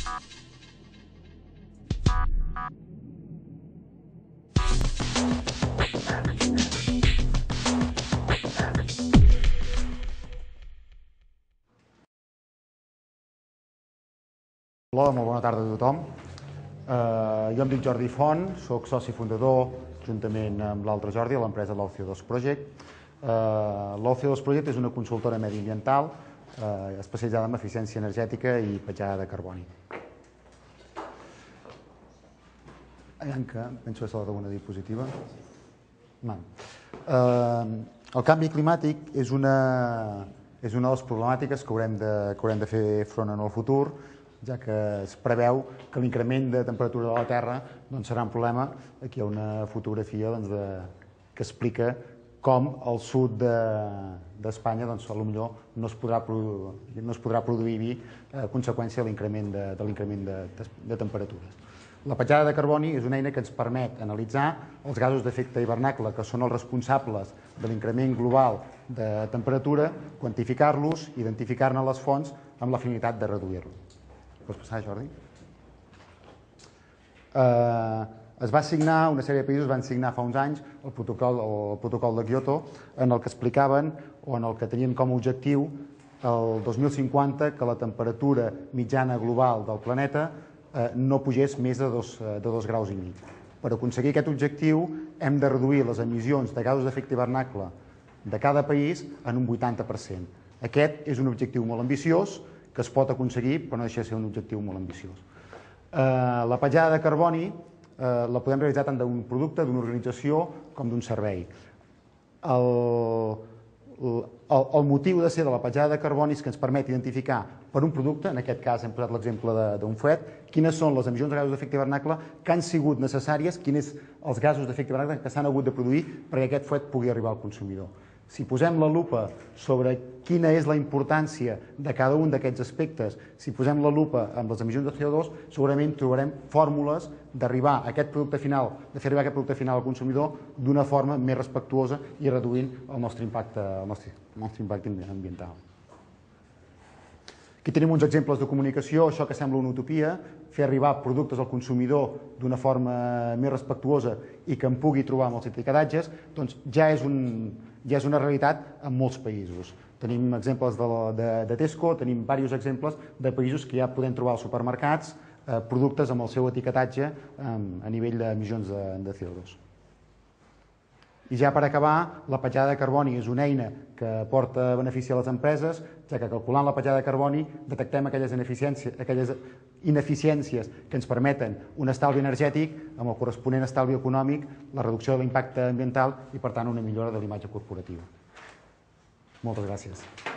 Hola, molt bona tarda a tothom. Jo em dic Jordi Font, soc soci fundador, juntament amb l'altre Jordi, a l'empresa l'OCIO2 Project. L'OCIO2 Project és una consultora mediambiental especialitzada en eficiència energètica i petjada de carboni. Penso que s'ha d'alguna diapositiva. El canvi climàtic és una de les problemàtiques que haurem de fer front en el futur, ja que es preveu que l'increment de temperatura de la Terra serà un problema. Aquí hi ha una fotografia que explica com al sud d'Espanya potser no es podrà produir vi a conseqüència de l'increment de temperatures. La petjada de carboni és una eina que ens permet analitzar els gasos d'efecte hivernacle, que són els responsables de l'increment global de temperatura, quantificar-los, identificar-ne les fonts amb la finalitat de reduir-los. Pots passar, Jordi? Es va signar, una sèrie de països van signar fa uns anys el protocol de Kyoto, en el que explicaven o en el que tenien com a objectiu el 2050 que la temperatura mitjana global del planeta no pugés més de 2 graus i mig. Per aconseguir aquest objectiu hem de reduir les emissions de gasos d'efecte hivernacle de cada país en un 80%. Aquest és un objectiu molt ambiciós que es pot aconseguir, però no deixa de ser un objectiu molt ambiciós. La petjada de carboni la podem realitzar tant d'un producte, d'una organització, com d'un servei. El motiu de ser de la petjada de carboni és que ens permet identificar per un producte, en aquest cas hem posat l'exemple d'un fuet, quines són les emissions de gasos d'efecte hivernacle que han sigut necessàries, quins són els gasos d'efecte hivernacle que s'han hagut de produir perquè aquest fuet pugui arribar al consumidor. Si posem la lupa sobre quina és la importància de cada un d'aquests aspectes, si posem la lupa amb les emissions de CO2, segurament trobarem fórmules d'arribar a aquest producte final, de fer arribar aquest producte final al consumidor d'una forma més respectuosa i reduint el nostre impacte ambiental. Aquí tenim uns exemples de comunicació, això que sembla una utopia, fer arribar productes al consumidor d'una forma més respectuosa i que en pugui trobar amb els etiquetatges, doncs ja és una realitat en molts països. Tenim exemples de Tesco, tenim diversos exemples de països que ja podem trobar als supermercats productes amb el seu etiquetatge a nivell d'emissions de CO2. I ja per acabar, la petjada de carboni és una eina que aporta benefici a les empreses, ja que calculant la petjada de carboni detectem aquelles ineficiències que ens permeten un estalvi energètic amb el corresponent estalvi econòmic, la reducció de l'impacte ambiental i, per tant, una millora de l'imatge corporativa. Moltes gràcies.